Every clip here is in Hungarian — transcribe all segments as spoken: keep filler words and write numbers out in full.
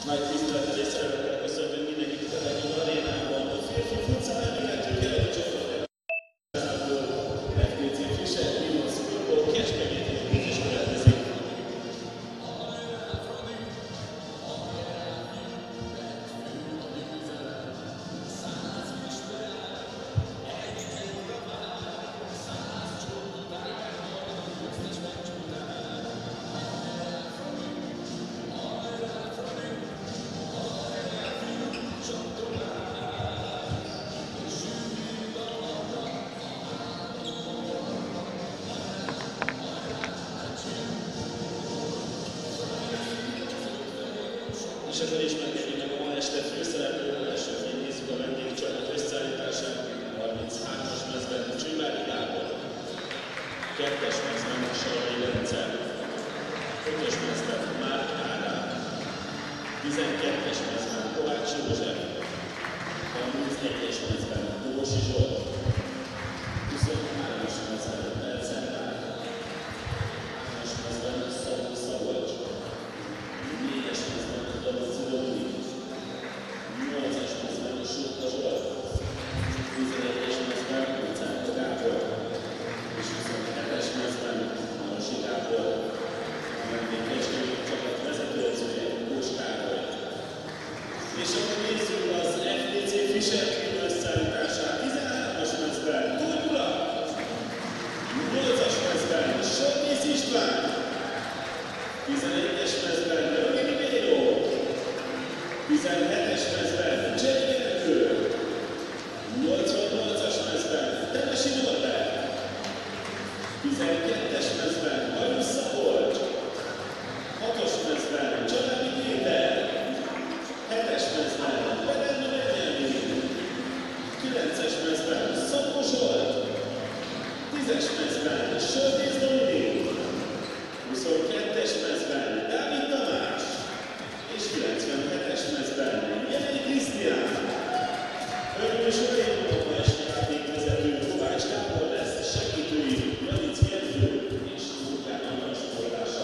Nagy tisztelettel és szeretettel köszöntünk mindenkit a Legyen arénában. A férfi futszál emlékező keleti csapatából ef té cé Fischer Klima Szurkoló Kecskeméti mérkőzés következik. És akkor ismerkedjük meg a ma este főszereplőről, elsőként nézzük a vendégcsapat összeállítását. harminchárom-as mezben Csővári Gábor, kettes mezben Salai Bence, ötös mezben Márk Ádám, tizenkettes mezben Kovács József, harmincegyes mezben Kósi Zsolt, huszonhármas mezben Bercer Márk, hármas mezben Szabó Szabolcs, négyes mezben Dabaci Dominik, nyolcas mezben Sóka Zsolt, tizenegyes mezben Kucánka Gábor, és huszonhetes mezben Marosi Gábor, a vendég Kecskeméti csapat vezetőedzője Kós Károly. És akkor nézzük az ef té cé Fischer Klima összeállítását. tizenhármas mezben Tóth Gyula, nyolcas mezben Soltész István, tizenegyes mezben Rögini Méró, tizenhetes mezben Cseri Gergő, nyolcvannyolcas mezben Temesi Norbert, tizenkettes mezben Bajusz Szabolcs, hatos mezben Családi Péter, hetes mezben Berenna Benjamin, kilences mezben Szabó Zsolt, tízes mezben Soltész Dominik, huszonkettes mezben Dávid Tamás, és kilencvenhetes mezben Jenei Krisztián. Hölgyeim és uraim, a ma esti játékvezető Kovács Gábor lesz, segítői Janic Gergő és Szurkán Anna sportása.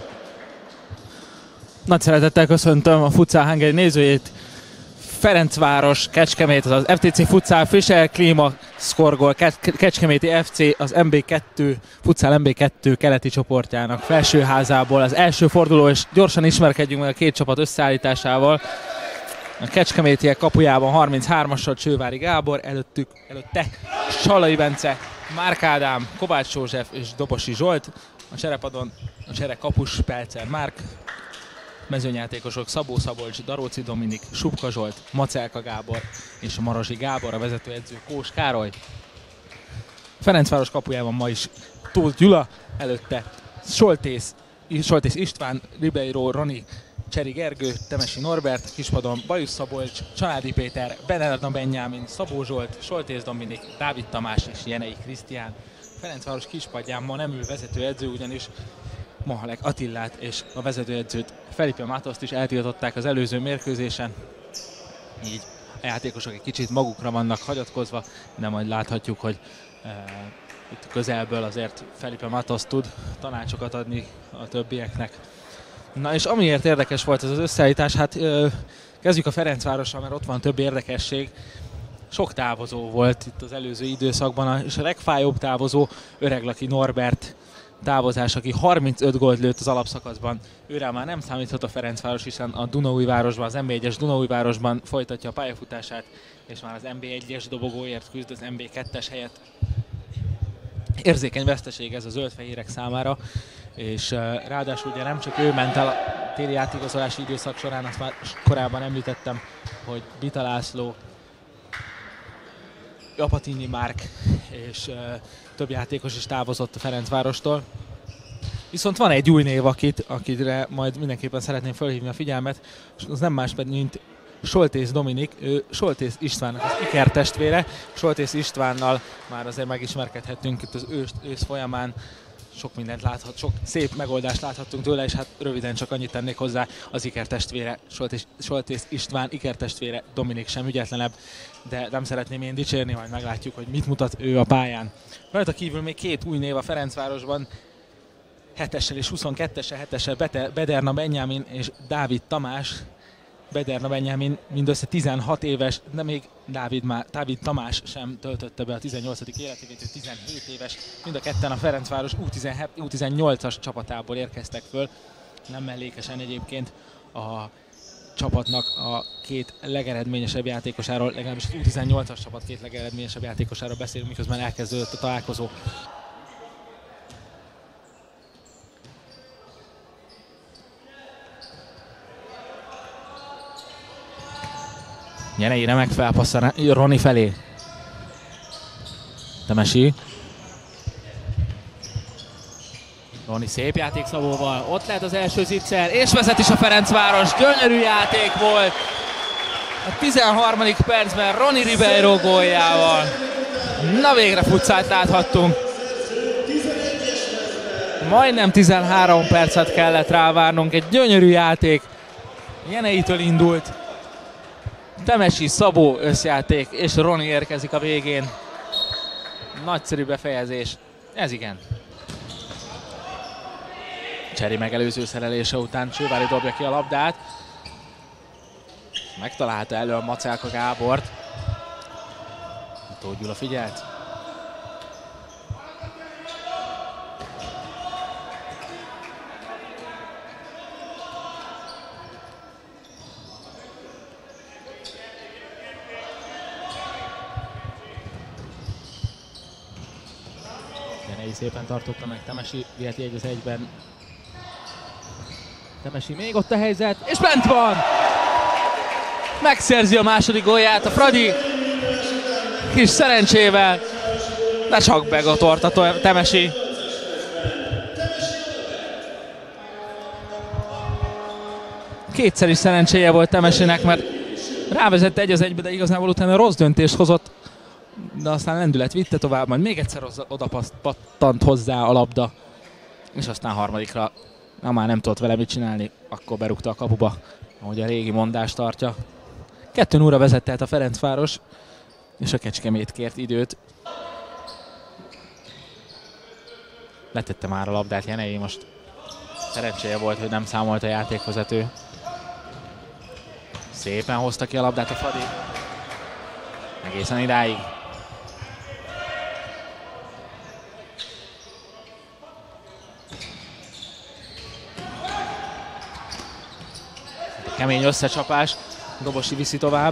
Nagy szeretettel köszöntöm a Futsal Hungary nézőjét. Ferencváros, Kecskemét, az ef té cé Futsal Fischer Klima szkorgol, Kecskeméti ef cé az em bé kettő, Futsal em bé kettő keleti csoportjának felsőházából. Az első forduló, és gyorsan ismerkedjünk meg a két csapat összeállításával. A kecskemétiek kapujában harminchármassal Csővári Gábor, előttük, előtte Salai Bence, Márk Ádám, Kovács József és Dobosi Zsolt. A cserepadon a csere kapus Pelcer Márk, mezőnyjátékosok Szabó Szabolcs, Daróci Dominik, Subka Zsolt, Macelka Gábor és Marosi Gábor, a vezetőedző Kós Károly. Ferencváros kapujában ma is Tóth Gyula, előtte Soltész, Soltész István, Ribeiro Roni, Cseri Gergő, Temesi Norbert, kispadon Bajusz Szabolcs, Családi Péter, Berenna Benjamin, Szabó Zsolt, Soltész Dominik, Dávid Tamás és Jenei Krisztián. Ferencváros kispadján ma nem ül vezetőedző, ugyanis Mahalek Attillát és a vezetőedzőt Felipe Matoszt is eltiltották az előző mérkőzésen. Így a játékosok egy kicsit magukra vannak hagyatkozva, de majd láthatjuk, hogy e, itt közelből azért Felipe Matos tud tanácsokat adni a többieknek. Na és amiért érdekes volt ez az összeállítás, hát e, kezdjük a Ferencvárossal, mert ott van több érdekesség. Sok távozó volt itt az előző időszakban, és a legfájóbb távozó Öreglaki Norbert távozás, aki harmincöt gólt lőtt az alapszakaszban. Őrá már nem számíthat a Ferencváros, hiszen a Dunaújvárosban, az em bé egyes Dunaújvárosban folytatja a pályafutását, és már az em bé egyes dobogóért küzd az em bé kettes helyett. Érzékeny veszteség ez a zöldfehérek számára, és uh, ráadásul ugye nem csak ő ment el a téli átigazolási időszak során, azt már korábban említettem, hogy Bita László, Apatini Márk és uh, több játékos is távozott a Ferencvárostól. Viszont van egy új név, akit, akire majd mindenképpen szeretném felhívni a figyelmet, és az nem más, mint Soltész Dominik, ő Soltész Istvánnak az ikertestvére. Soltész Istvánnal már azért megismerkedhettünk itt az ősz, ősz folyamán. Sok mindent láthat, sok szép megoldást láthattunk tőle, és hát röviden csak annyit tennék hozzá, az ikertestvére, Soltész, Soltész István ikertestvére Dominik sem ügyetlenebb, de nem szeretném én dicsérni, majd meglátjuk, hogy mit mutat ő a pályán. Rajta kívül még két új név a Ferencvárosban, hetessel és huszonkettessel, hetessel Berenna Benjamin és Dávid Tamás. Bederna Benjamin mindössze tizenhat éves, de még Dávid, Má- Dávid Tamás sem töltötte be a tizennyolcadik életévét, ő tizenhét éves. Mind a ketten a Ferencváros U tizennyolcas csapatából érkeztek föl. Nem mellékesen egyébként a csapatnak a két legeredményesebb játékosáról, legalábbis az U tizennyolcas csapat két legeredményesebb játékosáról beszélünk, miközben elkezdődött a találkozó. Jenei remek felpassza Roni felé. Temesi. Roni szép játék Szabóval, ott lehet az első zicser, és vezet is a Ferencváros, gyönyörű játék volt. A tizenharmadik percben Roni Ribeiro góljával. Na végre futszált láthattunk. Majdnem tizenhárom percet kellett rávárnunk, egy gyönyörű játék. Jeneitől indult. Temesi, Szabó összjáték, és Roni érkezik a végén. Nagyszerű befejezés. Ez igen. Cseri megelőző szerelése után Csővári dobja ki a labdát. Megtalálta elő a Macálka Gábort. Tóth Gyula figyelt. Jenei szépen tartotta meg, Temesi viheti egy az egyben. Temesi még ott a helyzet, és bent van! Megszerzi a második gólját a Fradi. Kis szerencsével, de csak begatolt a Temesi. Kétszer is szerencséje volt Temesinek, mert rávezette egy az egybe, de igazából utána rossz döntést hozott. De aztán lendület vitte tovább, majd még egyszer oda pattant hozzá a labda. És aztán harmadikra, na már nem tudott vele mit csinálni, akkor berúgta a kapuba, ahogy a régi mondás tartja. Kettő nulla vezette a Ferencváros, és a Kecskemét kért időt. Letette már a labdát Jenei, most szerencséje volt, hogy nem számolt a játékvezető. Szépen hozta ki a labdát a Fradi. Egészen idáig. Kemény összecsapás, Dobosi viszi tovább.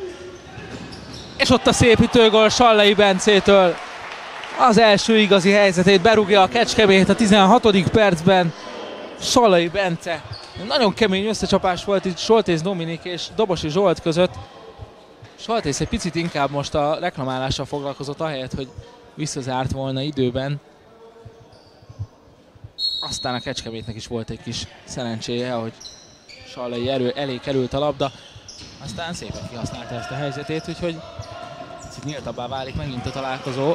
És ott a szép ütőgól Sallai Bencétől. Az első igazi helyzetét berúgja a Kecskemét a tizenhatodik percben. Sallai Bence. Nagyon kemény összecsapás volt itt Soltész Dominik és Dobosi Zsolt között. Soltész egy picit inkább most a reklamálással foglalkozott, ahelyett, hogy visszazárt volna időben. Aztán a Kecskemétnek is volt egy kis szerencséje, hogy Sallai erő elé került a labda. Aztán szépen kihasználta ezt a helyzetét, úgyhogy itt nyíltabbá válik megint a találkozó.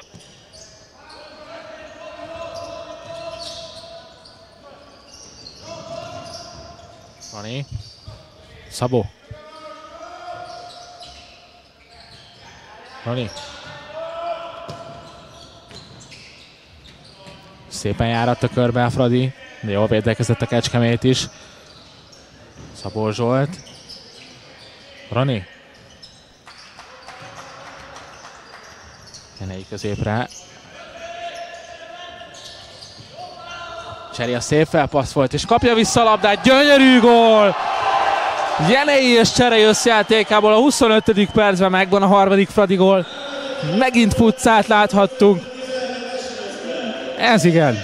Roni. Szabó. Roni. Szépen járatta körbe a Fradi, de jól védekezett a Kecskemét is. Szabó Zsolt. Roni. Jenei középre. Cseri a szép felpassz volt, és kapja vissza a labdát. Gyönyörű gól! Jenei és Cserei összjátékából a huszonötödik percben megvan a harmadik Fradi gól. Megint futcát láthattunk. Ez igen.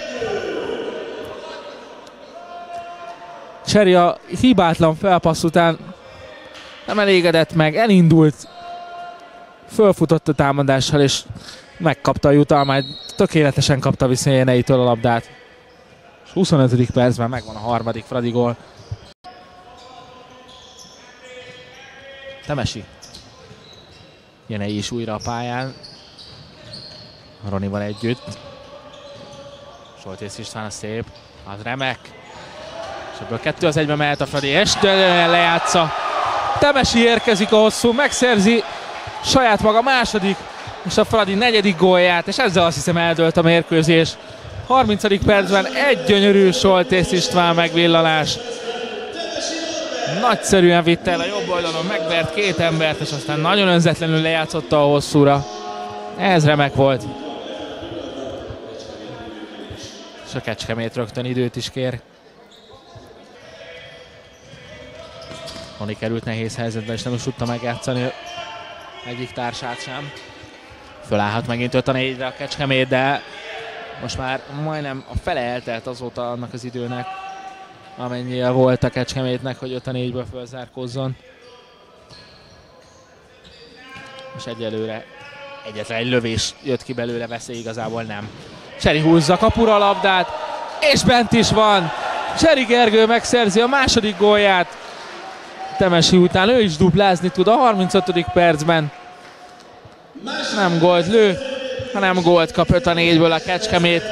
Cseri a hibátlan felpassz után nem elégedett meg, elindult. Fölfutott a támadással, és megkapta a jutalmát. Tökéletesen kapta vissza Jeneitől a labdát. És huszonötödik percben megvan a harmadik Fradi gól. Temesi. Jenei is újra a pályán. Ronival együtt. Soltész István a szép. Az remek. És ebből kettő az egyben mehet a Fradi, és lejátsza. Temesi érkezik a hosszú, megszerzi saját maga második, és a Fradi negyedik gólját, és ezzel azt hiszem eldőlt a mérkőzés. harmincadik percben egy gyönyörű Soltész István megvillanás. Nagyszerűen vitte el a jobb oldalon, megvert két embert, és aztán nagyon önzetlenül lejátszotta a hosszúra. Ez remek volt. És a Kecskemét rögtön időt is kér. Roni került nehéz helyzetbe, és nem is tudta megjátszani egyik társát sem. Fölállhat megint öt a négyre a Kecskemét, de most már majdnem a fele eltelt azóta annak az időnek, amennyire volt a Kecskemétnek, hogy öt a négyből fölzárkózzon. És egyelőre egyetlen egy lövés jött ki belőle, veszély igazából nem. Cseri húzza kapura a labdát, és bent is van! Cseri Gergő megszerzi a második gólját Temesi után, ő is duplázni tud a harmincötödik percben. Nem gólt lő, hanem gólt kap öt a négyből a Kecskemét.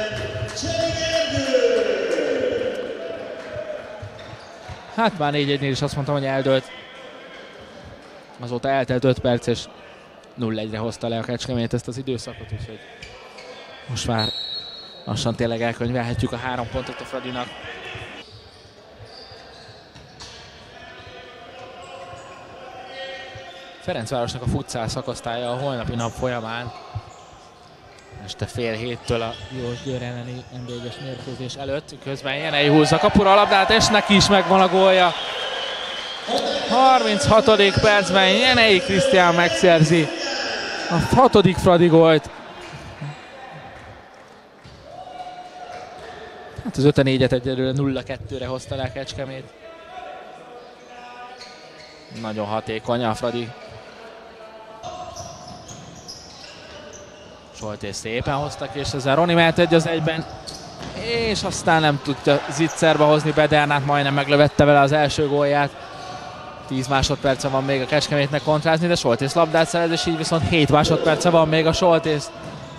Hát már négy egynél is azt mondtam, hogy eldőlt. Azóta eltelt öt perc, és nulla egyre hozta le a Kecskemét ezt az időszakot, úgyhogy most már lassan tényleg elkönyvelhetjük a három pontot a Fradinak. Ferencvárosnak a futsal szakosztálya a holnapi nap folyamán. Este fél héttől a Diósgyőr elleni en bé egyes mérkőzés előtt. Közben Jenei húzza kapura a labdát, és neki is megvan a gólja. harminchatodik percben Jenei Krisztián megszerzi a hatodik Fradi gólt. Hát az öt a négyet egyelőre nulla kettőre hozta le a Kecskemét. Nagyon hatékony a Fradi. Soltész szépen hoztak, és ezzel Roni mehet egy az egyben. És aztán nem tudta zicserbe hozni Bedernát, majdnem meglövette vele az első gólját. tíz másodperce van még a Kecskemétnek kontrázni, de Soltész labdát szerez, és így viszont hét másodperce van még a Soltész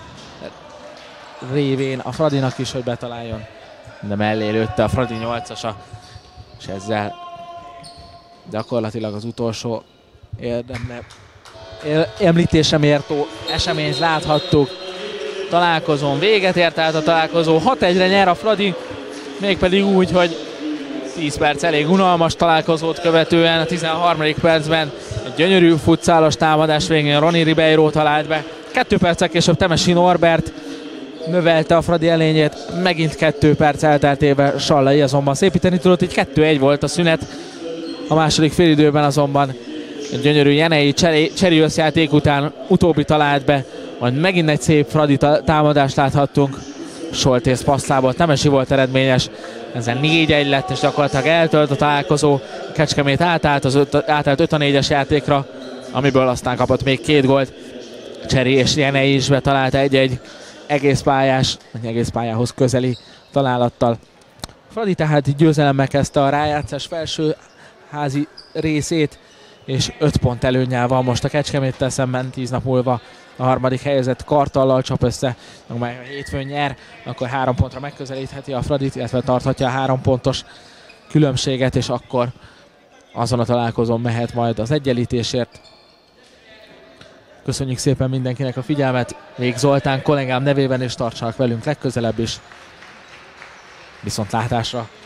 révén a Fradinak is, hogy betaláljon. De mellé lőtte a Fradi nyolcasa, és ezzel gyakorlatilag az utolsó érdemre említésre méltó eseményt láthattuk. Találkozón véget ért át a találkozó, hat egyre nyer a Fradi, mégpedig úgy, hogy tíz perc elég unalmas találkozót követően a tizenharmadik percben egy gyönyörű futszálos támadás végén Roni Ribeiro talált be. Kettő perccel később Temesi Norbert növelte a Fradi elényét, megint kettő perc elteltével Sallai azonban szépíteni tudott, így kettő egy volt a szünet. A második félidőben azonban egy gyönyörű Jenei Cseri összjáték után utóbbi talált be, majd megint egy szép Fradi támadást láthattunk. Soltész passzából Temesi volt eredményes, ezzel négy egy lett, és gyakorlatilag eltölt a találkozó. Kecskemét átállt az öt, átállt öt a négyes játékra, amiből aztán kapott még két gólt. Cseri és Jenei is betalált egy-egy egész pályás, vagy egész pályához közeli találattal. Fradi tehát így győzelemmel kezdte a rájátszás felső házi részét, és öt pont előnnyel van most a Kecskeméttel szemben. Tíz nap múlva a harmadik helyezett Kartallal csap össze, amely a hétfőn nyer, akkor három pontra megközelítheti a Fradit, illetve tarthatja a három pontos különbséget, és akkor azon a találkozón mehet majd az egyenlítésért. Köszönjük szépen mindenkinek a figyelmet, Vég Zoltán kollégám nevében, és tartsanak velünk legközelebb is. Viszontlátásra!